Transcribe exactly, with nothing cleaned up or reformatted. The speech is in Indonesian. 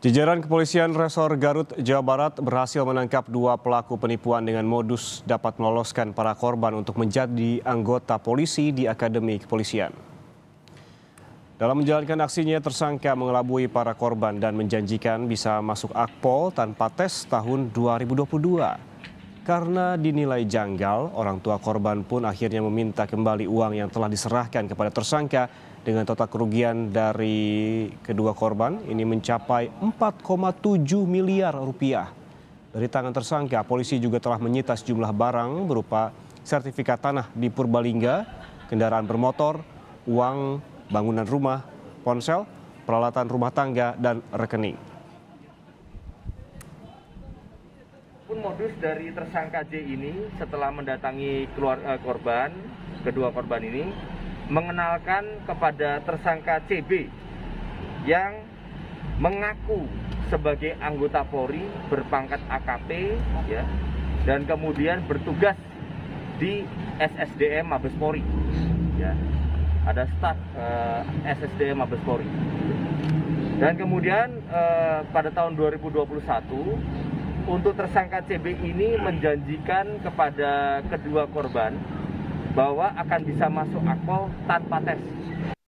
Jajaran Kepolisian Resor Garut, Jawa Barat berhasil menangkap dua pelaku penipuan dengan modus dapat meloloskan para korban untuk menjadi anggota polisi di Akademi Kepolisian. Dalam menjalankan aksinya, tersangka mengelabui para korban dan menjanjikan bisa masuk Akpol tanpa tes tahun dua ribu dua puluh dua. Karena dinilai janggal, orang tua korban pun akhirnya meminta kembali uang yang telah diserahkan kepada tersangka dengan total kerugian dari kedua korban ini mencapai empat koma tujuh miliar rupiah. Dari tangan tersangka, polisi juga telah menyita sejumlah barang berupa sertifikat tanah di Purbalingga, kendaraan bermotor, uang bangunan rumah, ponsel, peralatan rumah tangga, dan rekening. Pun modus dari tersangka J ini setelah mendatangi keluarga korban, kedua korban ini mengenalkan kepada tersangka C B yang mengaku sebagai anggota Polri berpangkat A K P ya, dan kemudian bertugas di S S D M Mabes Polri ya. Ada staf uh, S S D M Mabes Polri. Dan kemudian uh, pada tahun dua ribu dua puluh satu untuk tersangka C B ini menjanjikan kepada kedua korban bahwa akan bisa masuk Akpol tanpa tes.